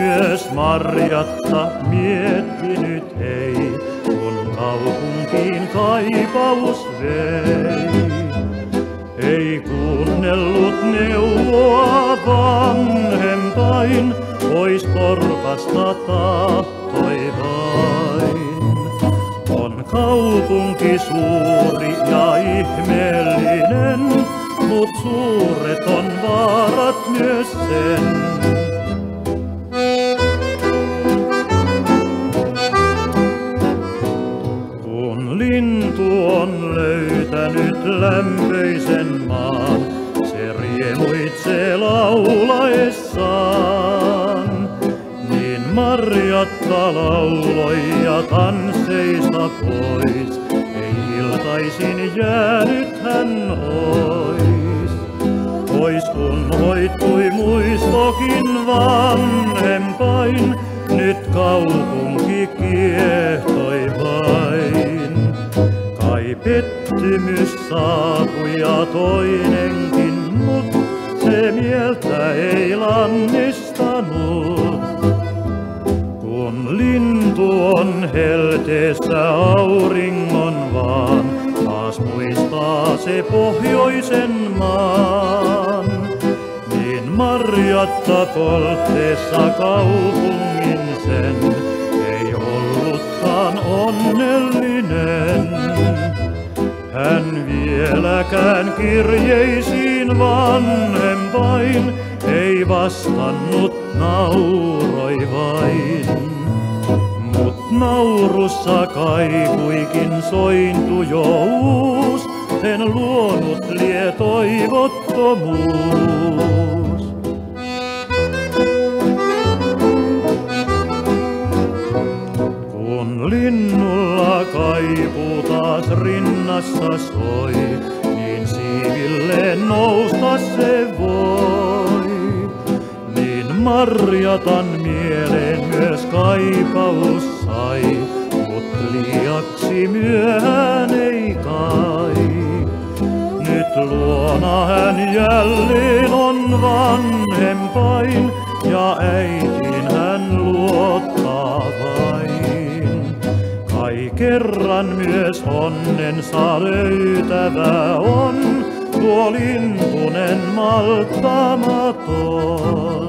myös Marjatta miettinyt ei, kun kaupunkiin kaipaus vei. Ei kuunnellut neuvoa vanhempain, pois torpasta tahtoi vain. On kaupunki suuri ja ihmeellinen, mut suuret on vaarat myös sen. Kun lintu on löytänyt lämpöisen maan, se riemuitsee laulaessaan. Niin Marjatta lauloi ja tansseista pois, ei iltaisin jäänyt hän ois. Pois unhoittui muistokin vanhempain, nyt kaupunki kiehtoi vain. Kai pettymys saapui ja toinenkin, mut se mieltä ei lannistanut. Kun lintu on helteessä auringon vaan, taas muistaa se pohjoisen maan. Niin Marjatta poltteessa kaupungin sen, ei ollutkaan onnellinen. Hän vieläkään kirjeisiin vanhempain ei vastannut, nauroi vain. Mut naurussa kaikuikin sointu jo uus, sen luonut lie toivottomuus. Kun linnulla kaipuu taas rinnassa soi, niin siivilleen nousta se voi. Niin Marjatan mieleen myös kaipaus sai, mut liiaksi myöhään ei kai. Nyt luona hän jälleen on vanhempain, ja äitiin hän luottaa vain. Kai kerran myös onnensa löytävä on, tuo lintunen malttamaton.